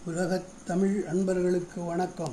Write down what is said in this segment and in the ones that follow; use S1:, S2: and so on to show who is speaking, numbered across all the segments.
S1: உலகத் தமிழ் அன்பர்களுக்கு வணக்கம்.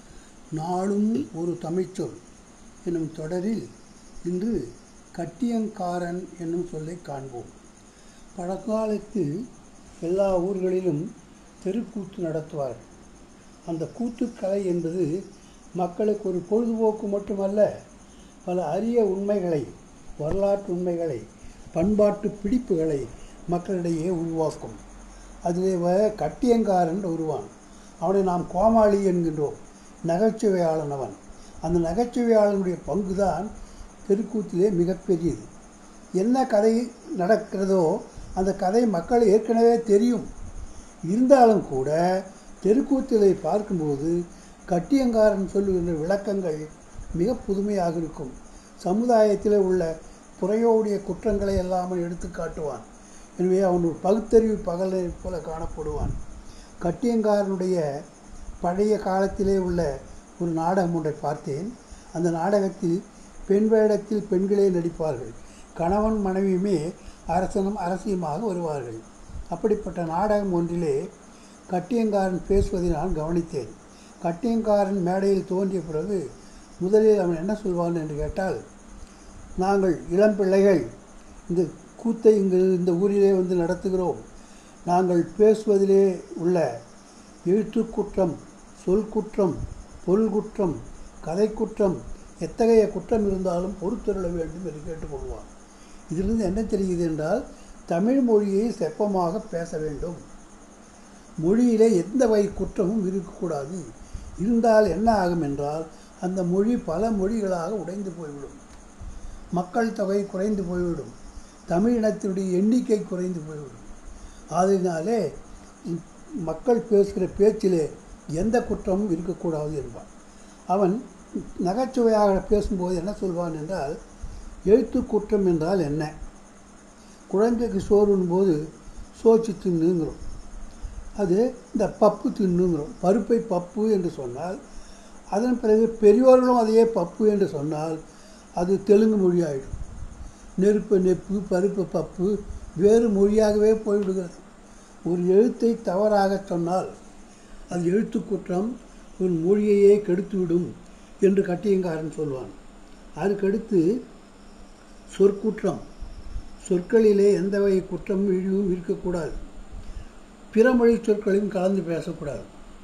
S1: நாளும் ஒரு தமிழ்ச்சொல் என்னும் தொடரில் இன்று கட்டியங்காரன் என்னும் சொல்லை காண்போம். பழங்காலத்தில் எல்லா ஊர்களிலும் தெருக்கூத்து நடத்துவார்கள். அந்த கூத்துக்கலை என்பது மக்களுக்கு ஒரு பொழுதுபோக்கு மட்டுமல்ல, பல அரிய உண்மைகளை, வரலாற்று உண்மைகளை, பண்பாட்டு பிடிப்புகளை மக்களிடையே உருவாக்கும். அதிலே கட்டியங்காரன் வருவான். அவனை நாம் கோமாளி என்கின்றோம். நகைச்சுவையாளன் அவன். அந்த நகைச்சுவையாளனுடைய பங்கு தான் தெருக்கூத்திலே மிகப்பெரியது. என்ன கதை நடக்கிறதோ அந்த கதை மக்கள் ஏற்கனவே தெரியும். இருந்தாலும் கூட தெருக்கூத்திலை பார்க்கும்போது கட்டியங்காரன் சொல்லுகின்ற விளக்கங்கள் மிக புதுமையாக இருக்கும். சமுதாயத்தில் உள்ள புறையோடைய குற்றங்களை எல்லாம் எடுத்து காட்டுவான். எனவே அவன் ஒரு பகுத்தறிவு பகலை போல காணப்படுவான். கட்டியங்காரனுடைய பழைய காலத்திலே உள்ள ஒரு நாடகம் ஒன்றை பார்த்தேன். அந்த நாடகத்தில் பெண் வேடத்தில் பெண்களே நடிப்பார்கள். கணவன் மனைவியுமே அரசனும் அரசியுமாக வருவார்கள். அப்படிப்பட்ட நாடகம் ஒன்றிலே கட்டியங்காரன் பேசுவதை நான் கவனித்தேன். கட்டியங்காரன் மேடையில் தோன்றிய பிறகு முதலில் அவன் என்ன சொல்வான் என்று கேட்டால், நாங்கள் இளம் பிள்ளைகள் இந்த கூத்தை இந்த ஊரிலே நடத்துகிறோம். நாங்கள் பேசுவதிலே உள்ள எழுத்து குற்றம், சொல் குற்றம், பொருள் குற்றம், கதை குற்றம், எத்தகைய குற்றம் இருந்தாலும் பொறுத்தருள வேண்டும் என்று கேட்டுக்கொள்வான். இதிலிருந்து என்ன தெரிகிறது என்றால், தமிழ் மொழியை செப்பமாக பேச வேண்டும். மொழியிலே எந்த வகை குற்றமும் இருக்கக்கூடாது. இருந்தால் என்ன ஆகும் என்றால், அந்த மொழி பல மொழிகளாக உடைந்து போய்விடும். மக்கள் தொகை குறைந்து போய்விடும். தமிழ் இனத்தினுடைய எண்ணிக்கை குறைந்து போய்விடும். அதனாலே மக்கள் பேசுகிற பேச்சிலே எந்த குற்றமும் இருக்கக்கூடாது என்பான். அவன் நகைச்சுவையாக பேசும்போது என்ன சொல்வான் என்றால், எழுத்து குற்றம் என்றால் என்ன? குழந்தைக்கு சோறுன்னும்போது சோச்சு தின்னுங்கிறோம். அது இந்த பப்பு தின்னுங்கிறோம். பருப்பை பப்பு என்று சொன்னால், அதன் பிறகு பெரியோர்களும் அதையே பப்பு என்று சொன்னால் அது தெலுங்கு மொழியாயிடும். நெருப்பு நெப்பு, பருப்பு பப்பு வேறு மொழியாகவே போய்விடுகிறது. ஒரு எழுத்தை தவறாக சொன்னால் அது எழுத்து குற்றம், ஒரு மொழியையே கெடுத்துவிடும் என்று கட்டியங்காரன் சொல்வான். அதுக்கடுத்து சொற்குற்றம். சொற்களிலே எந்த வகை குற்றமும் இழிவும் இருக்கக்கூடாது. பிற மொழி சொற்களையும் கலந்து பேசக்கூடாது.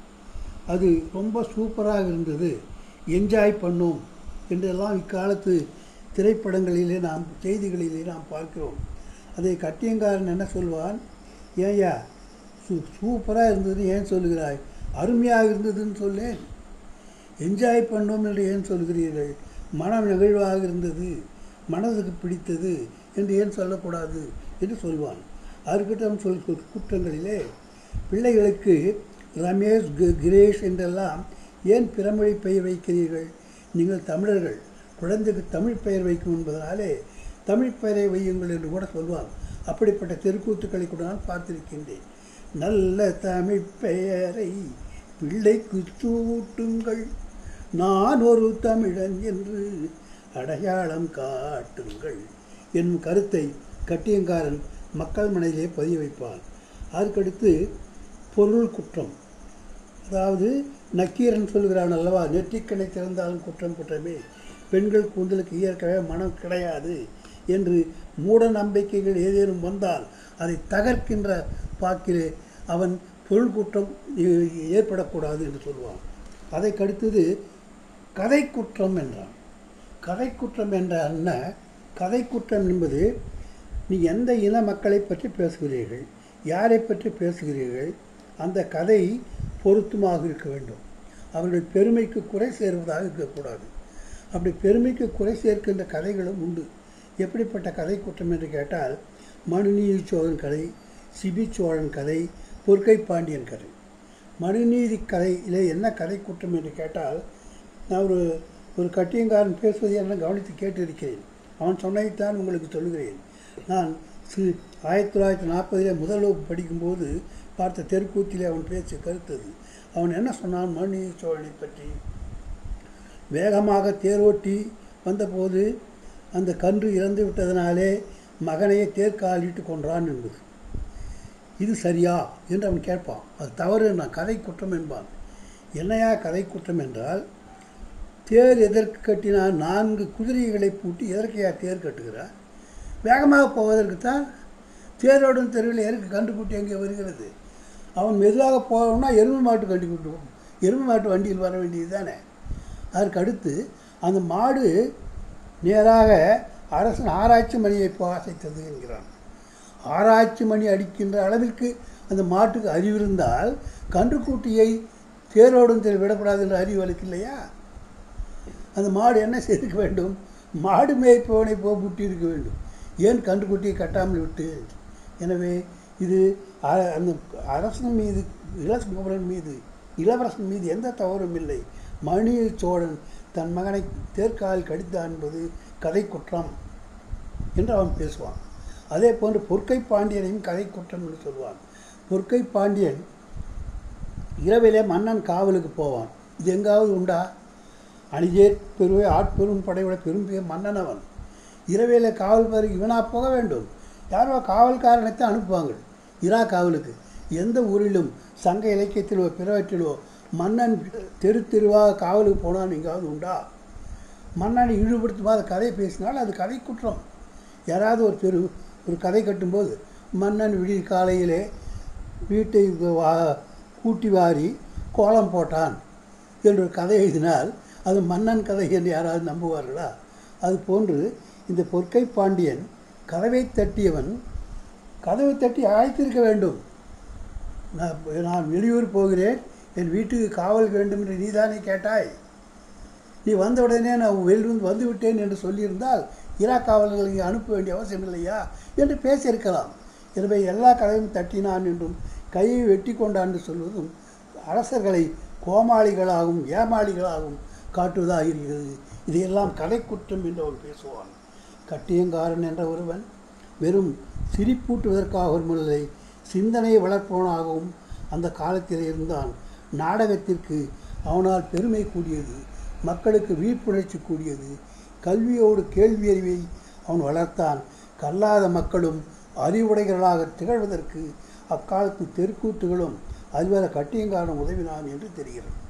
S1: அது ரொம்ப சூப்பராக இருந்தது, என்ஜாய் பண்ணோம் என்றெல்லாம் இக்காலத்து திரைப்படங்களிலே செய்திகளிலே நாம் பார்க்கிறோம். அதை கட்டியங்காரன் என்ன சொல்வான், ஏயா சூப்பராக இருந்தது ஏன் சொல்லுகிறாய்? அருமையாக இருந்ததுன்னு சொல்லேன். என்ஜாய் பண்ணோம் என்று ஏன் சொல்கிறீர்கள்? மனம் நெகிழ்வாக இருந்தது, மனதுக்கு பிடித்தது என்று ஏன் சொல்லக்கூடாது என்று சொல்வான். அதுக்கிட்ட குற்றங்களிலே பிள்ளைகளுக்கு ரமேஷ், கிரேஷ் என்றெல்லாம் ஏன் பிறமொழி பெயர் வைக்கிறீர்கள்? நீங்கள் தமிழர்கள், குழந்தைக்கு தமிழ் பெயர் வைக்கும் என்பதனாலே தமிழ் பெயரை வையுங்கள் என்று கூட சொல்வான். அப்படிப்பட்ட தெருக்கூத்துக்களை கூட நான் பார்த்திருக்கின்றேன். நல்ல தமிழ் பெயரை பிள்ளைக்கு சூட்டுங்கள், நான் ஒரு தமிழன் என்று அடையாளம் காட்டுங்கள் என்னும் கருத்தை கட்டியங்காரன் மக்கள் மனதிலே பதிய வைப்பான். அதுக்கடுத்து பொருள் குற்றம். அதாவது நக்கீரன் சொல்கிறான் அல்லவா, நெற்றிக்கணை திறந்தாலும் குற்றம் குற்றமே, பெண்கள் கூந்தலுக்கு இயற்கவே மனம் கிடையாது என்று மூட நம்பிக்கைகள் ஏதேனும் வந்தால் அதை தகர்க்கின்ற பாக்கிலே அவன் பொருள் குற்றம் ஏற்படக்கூடாது என்று சொல்வான். அதை கடுத்தது கதை குற்றம் என்றான். கதை குற்றம் என்ற என்ன? கதை குற்றம் என்பது, நீ எந்த இன மக்களை பற்றி பேசுகிறீர்கள், யாரை பற்றி பேசுகிறீர்கள், அந்த கதை பொருத்தமாக இருக்க வேண்டும். அவர்கள் பெருமைக்கு குறை சேர்வதாக இருக்கக்கூடாது. அப்படி பெருமைக்கு குறை சேர்க்கின்ற கதைகளும் உண்டு. எப்படிப்பட்ட கதை குற்றம் என்று கேட்டால், மனுநீதி சோழன் கதை, சிபி சோழன் கதை, பொற்கை பாண்டியன் கதை. மனுநீதி கதையிலே என்ன கதை குற்றம் என்று கேட்டால், நான் ஒரு கட்டியங்காரன் பேசுவதை என்ன கவனித்து கேட்டிருக்கிறேன். அவன் சொன்னதைத்தான் உங்களுக்கு சொல்லுகிறேன். நான் 1940 முதல் வகுப்பு படிக்கும்போது பார்த்த தெருக்கூத்திலே அவன் பேச்சு கருத்தது. அவன் என்ன சொன்னான் மனுநீதி சோழனை பற்றி? வேகமாக தேரோட்டி வந்தபோது அந்த கன்று இறந்து விட்டதனாலே மகனையே தேர்காலிட்டு கொன்றான் என்பது. இது சரியா என்று அவன் கேட்பான். அது தவறு, நான் கதை குற்றம் என்பான். என்னையா கதை குற்றம் என்றால், தேர் எதற்கு கட்டினால் 4 குதிரைகளை பூட்டி எதற்கையா தேர் கட்டுகிறார்? வேகமாக போவதற்குத்தான். தேரோடும் தெருவில் எதற்கு கண்டுபிட்டி எங்கே வருகிறது? அவன் மெதுவாக போகணும்னா எருமை மாட்டு கண்டு கூட்டுவோம், எருமை மாட்டு வண்டியில் வர வேண்டியது தானே. அதற்கு அடுத்து அந்த மாடு நேராக அரசன் ஆராய்ச்சி மணியை அசைத்தது என்கிறான். ஆராய்ச்சி மணி அடிக்கின்ற அளவிற்கு அந்த மாட்டுக்கு அறிவு இருந்தால் கன்றுக்குட்டியை தேரோடும் தெரு விடக்கூடாது என்ற அறிவு அவளுக்கு இல்லையா? அந்த மாடு என்ன செய்திருக்க வேண்டும்? மாடு மேய்ப்பவனை பூட்டி இருக்க வேண்டும். ஏன் கன்றுக்குட்டியை கட்டாமல் விட்டு? எனவே இது அந்த அரசன் மீது, இளவரசன் மீது எந்த தவறும் இல்லை. மணி சோழன் தன் மகனை தேர்கால் கடித்தான் என்பது கதை குற்றம் என்று அவன் பேசுவான். அதே போன்று பொற்கை பாண்டியனையும் கதை குற்றம் என்று சொல்வான். பொற்கை பாண்டியன் இரவிலே மன்னன் காவலுக்கு போவான். இது எங்காவது உண்டா? அணிஜேர் பெருவை ஆட்பெரும் படையோட பெரும்பிய மன்னன் அவன். இரவிலே காவல் பேருக்கு இவனா போக வேண்டும்? யாரோ காவல்காரனைத்தான் அனுப்புவாங்க இரா காவலுக்கு. எந்த ஊரிலும் சங்க இலக்கியத்திலோ பிறவற்றிலோ மன்னன் தெரு தெருவாக காவலுக்கு போனான்னு எங்காவது உண்டா? மன்னனை இழிவுபடுத்துமாத கதை பேசினால் அது கதை குற்றம். யாராவது ஒரு கதை கட்டும்போது மன்னன் விடிய காலையிலே வீட்டை கூட்டி வாரி கோலம் போட்டான் என்ற கதை எழுதினால் அது மன்னன் கதை என்று யாராவது நம்புவார்களா? அது போன்று இந்த பொற்கை பாண்டியன் கதவை தட்டியவன் கதவை தட்டி அழைத்திருக்க வேண்டும். நான் வெளியூர் போகிறேன், என் வீட்டுக்கு காவல் வேண்டும் என்று நீதானே கேட்டாய். நீ வந்த உடனே நான் வெளியிருந்து வந்து விட்டேன் என்று சொல்லியிருந்தால் இரா காவலர்களை இங்கே அனுப்ப வேண்டிய அவசியம் இல்லையா என்று பேசியிருக்கலாம். எனவே எல்லா கதையும் தட்டினான் என்றும் கையை வெட்டி கொண்டான் என்று சொல்வதும் அரசர்களை கோமாளிகளாகவும் ஏமாளிகளாகவும் காட்டுவதாக இருக்கிறது. இதையெல்லாம் கதை குற்றம் என்று அவன் பேசுவான். கட்டியங்காரன் என்ற ஒருவன் வெறும் சிரிப்பூட்டுவதற்காக ஒரு முல்லை சிந்தனையை வளர்ப்பவனாகவும் அந்த காலத்தில் இருந்தான். நாடகத்திற்கு அவனால் பெருமை கூடியது, மக்களுக்கு விழிப்புணர்ச்சி கூடியது. கல்வியோடு கேள்வி அறிவை அவன் வளர்த்தான். கல்லாத மக்களும் அறிவுடைகளாக திகழ்வதற்கு அக்காலத்து தெருக்கூத்துகளும் அதுவரை கட்டியங்காரன் உதவினான் என்று தெரிகிறது.